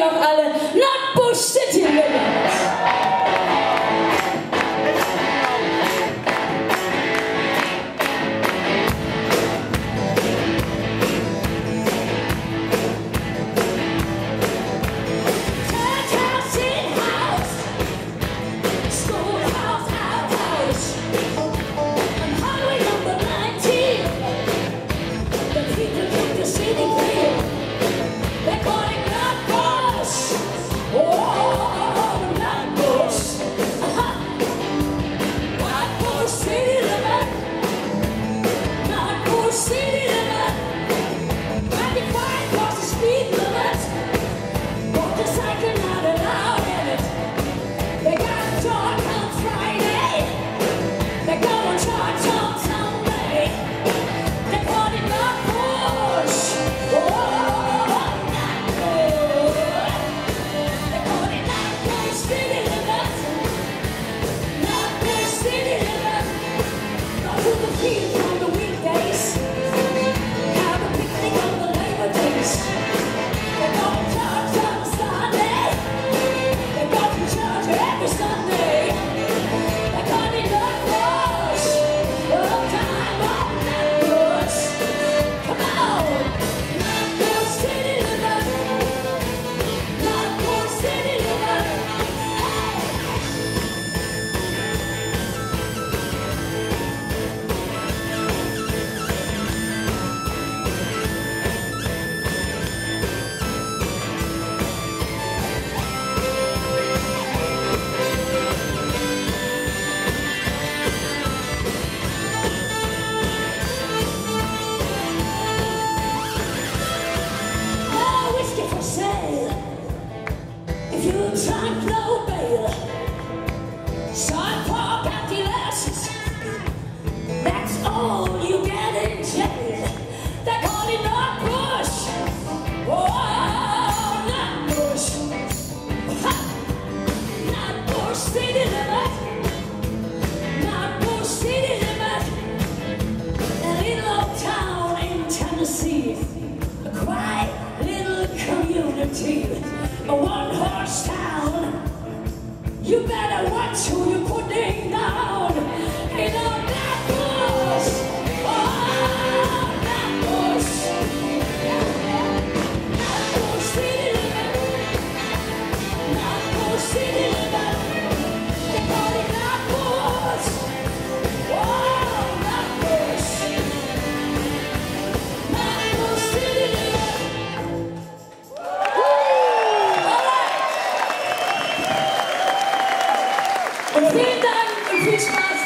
ihr auch alle Nutbush City Limits. A quiet little community, a one-horse town. You better watch who you're putting down. Ain't no Nutbush, oh, Nutbush. Nutbush City Limit, Nutbush City Limit. They call it Nutbush, oh, Nutbush. Nutbush City Limit. Und vielen Dank und viel Spaß.